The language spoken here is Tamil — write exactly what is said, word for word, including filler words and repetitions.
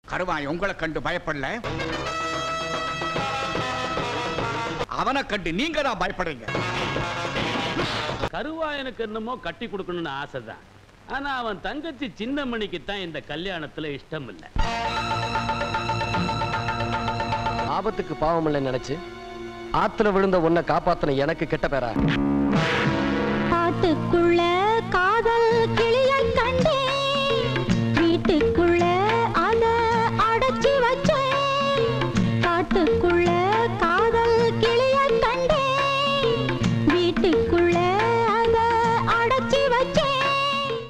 கருவாய் உங்களை கண்டு பயப்படல, அவனை கண்டு நீங்க தான் பயப்படுறீங்க. கருவாயனுக்கு என்னமோ கட்டி கொடுக்கணும்னு ஆசைதான். ஆனா அவன் தங்கச்சி சின்னமணிக்கு தான் இந்த கல்யாணத்துல இஷ்டம் இல்ல. ஆபத்துக்கு பாவம் இல்லை நினைச்சு ஆத்துல விழுந்த உன்னை காப்பாத்தின எனக்கு கெட்ட பேரா? காட்டுக்குள்ள காதல் கிளிய கண்டே, வீட்டுக்குள்ள அத அடைச்சி வச்சேன். காட்டுக்குள்ள